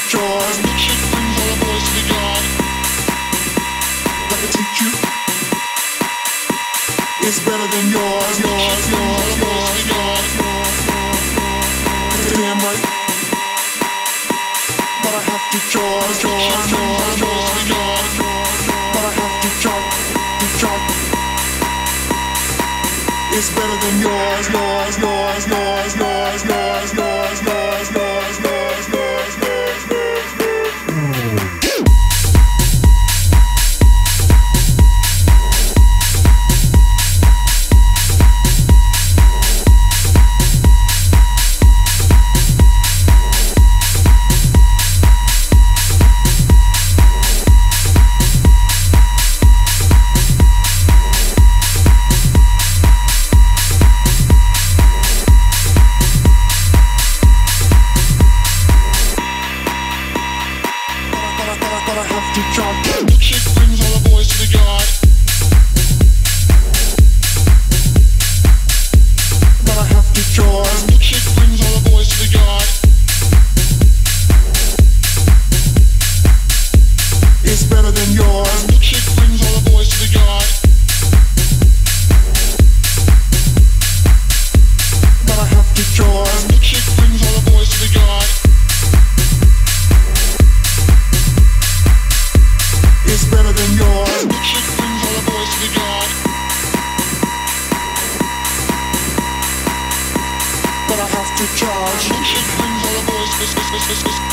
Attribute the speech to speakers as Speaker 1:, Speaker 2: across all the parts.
Speaker 1: yours. Milkshake brings all the boys to the yard. Let me teach you. It's better than yours, yours, yours, yours, yours. Damn right. But I have to yours, yours, yours, yours, yours. But I have to chart. It's better than yours, yours, yours, yours, yours, yours, yours, yours, yours, yours, yours, yours, milkshake brings all the boys to the yard. But I have to yours. Milkshake brings all the boys to the yard. It's better than yours. Milkshake brings all the boys to the yard. But I have to yours. Milkshake brings all the boys to the yard. It's better than yours. Milkshake brings all the boys to the yard. But I have to charge. Milkshake brings all the boys to the yard.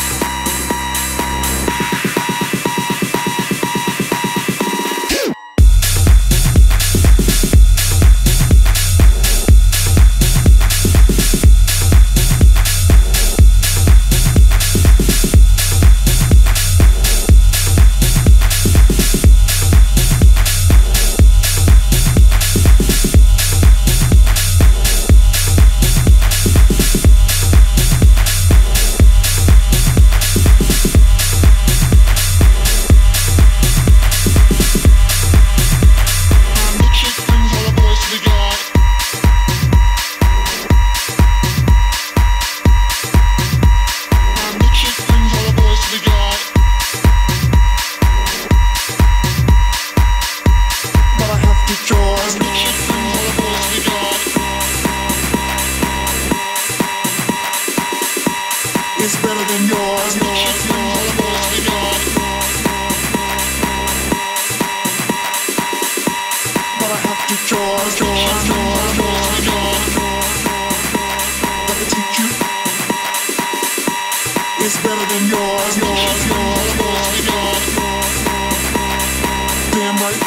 Speaker 1: It's better than yours, yours, yours, yours, yours. But I have to yours, yours, yours, yours, yours. Let me teach you. It's better than yours, yours, yours, yours, yours. Damn right.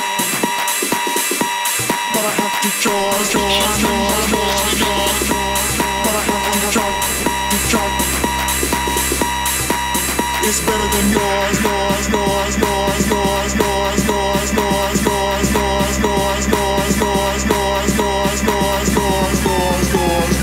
Speaker 1: But I have to yours, yours, yours, yours, yours. But I have to chart. It's better than yours, yours, yours, yours, yours, yours, yours, yours, yours, yours, yours, yours, yours, yours, yours, yours, yours, yours, yours,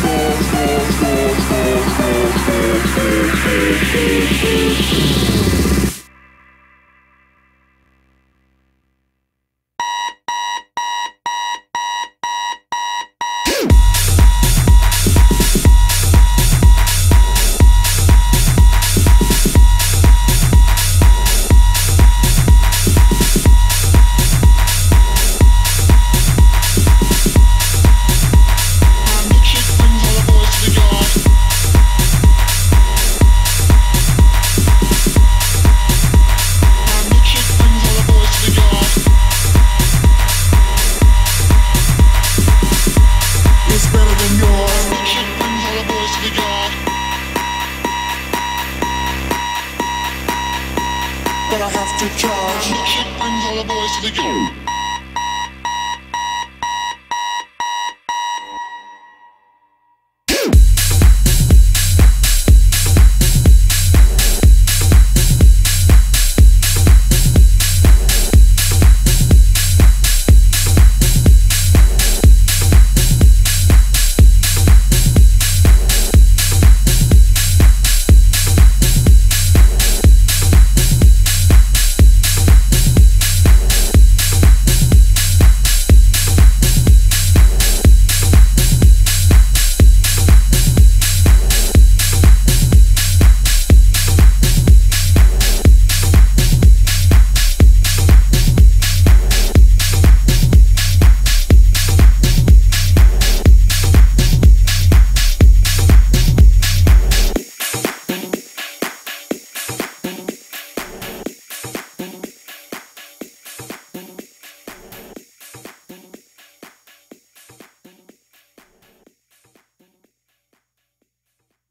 Speaker 1: but I have to charge. Milkshake brings all the boys to the yard.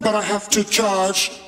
Speaker 1: but I have to charge.